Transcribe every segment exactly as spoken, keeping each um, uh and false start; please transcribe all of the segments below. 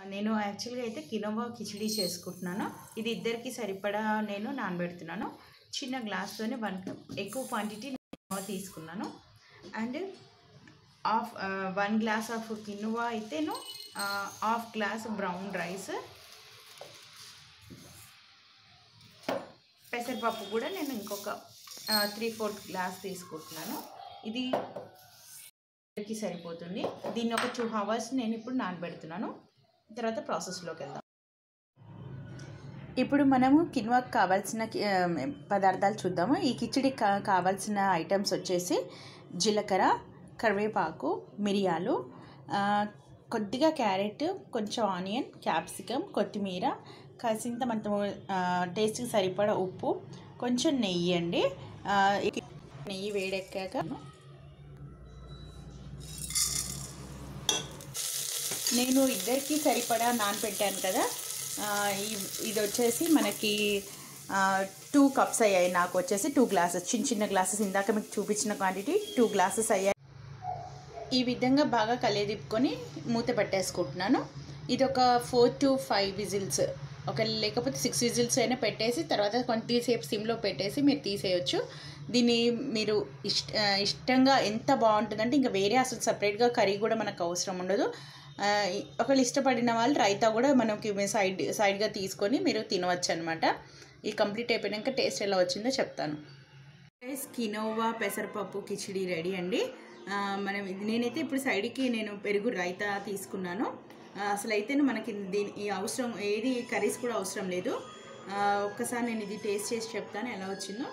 నేను యాక్చువల్గా అయితే కినోవా కిచిడి చేసుకుంటున్నాను. ఇది ఇద్దరికి సరిపడా నేను నానబెడుతున్నాను. చిన్న గ్లాస్తోనే వన్ కప్ ఎక్కువ క్వాంటిటీ కినోవా తీసుకున్నాను. And half one glass of quinoa అయితేను హాఫ్ గ్లాస్ బ్రౌన్ రైస్, పెసరపప్పు కూడా నేను ఇంకొక త్రీ ఫోర్త్ గ్లాస్ తీసుకుంటున్నాను. ఇది కి సరిపోతుంది. దీన్ని ఒక టూ అవర్స్ నేను ఇప్పుడు నానబెడుతున్నాను. తర్వాత ప్రాసెస్లోకి వెళ్దాం. ఇప్పుడు మనము కిన్వాకి కావాల్సిన పదార్థాలు చూద్దాము. ఈ కిచిడికి కా కావాల్సిన ఐటమ్స్ వచ్చేసి జీలకర్ర, కరివేపాకు, మిరియాలు, కొద్దిగా క్యారెట్, కొంచెం ఆనియన్, క్యాప్సికమ్, కొత్తిమీర, కాసింత మనతో టేస్ట్కి సరిపడా ఉప్పు, కొంచెం నెయ్యి అండి. నెయ్యి వేడెక్కాక నేను ఇద్దరికి సరిపడా నానబెట్టాను కదా, ఇది వచ్చేసి మనకి టూ కప్స్ అయ్యాయి. నాకు వచ్చేసి టూ గ్లాసెస్, చిన్న చిన్న గ్లాసెస్, ఇందాక మీకు చూపించిన క్వాంటిటీ టూ గ్లాసెస్ అయ్యాయి. ఈ విధంగా బాగా కలియదిప్పుకొని మూత పెట్టేసుకుంటున్నాను. ఇది ఒక ఫోర్ టు ఫైవ్ విజిల్స్, ఒక లేకపోతే సిక్స్ విజిల్స్ అయినా పెట్టేసి తర్వాత కొంతసేపు సిమ్లో పెట్టేసి మీరు తీసేయచ్చు. దీన్ని మీరు ఇష్ట ఇష్టంగా ఎంత బాగుంటుందంటే ఇంకా వేరే అసలు సపరేట్గా కర్రీ కూడా మనకు అవసరం ఉండదు. ఒకళ్ళు ఇష్టపడిన వాళ్ళు రైతా కూడా మనకి సైడ్ సైడ్గా తీసుకొని మీరు తినవచ్చు అనమాట. ఈ కంప్లీట్ అయిపోయాక టేస్ట్ ఎలా వచ్చిందో చెప్తాను. కినోవా పెసరపప్పు కిచిడి రెడీ అండి. మనం నేనైతే ఇప్పుడు సైడ్కి నేను పెరుగు రైతా తీసుకున్నాను. అసలు అయితే మనకి దీని ఈ అవసరం ఏది కర్రీస్ కూడా అవసరం లేదు. ఒక్కసారి నేను ఇది టేస్ట్ చేసి చెప్తాను ఎలా వచ్చిందో.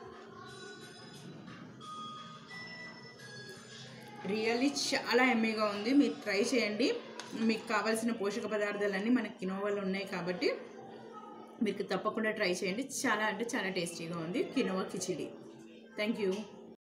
రియల్లీ చాలా ఎమ్మీగా ఉంది. మీరు ట్రై చేయండి. మీకు కావాల్సిన పోషక పదార్థాలన్నీ మనకి కినోవాలో ఉన్నాయి కాబట్టి మీకు తప్పకుండా ట్రై చేయండి. చాలా అంటే చాలా టేస్టీగా ఉంది కినోవా కిచిడి. Thank you.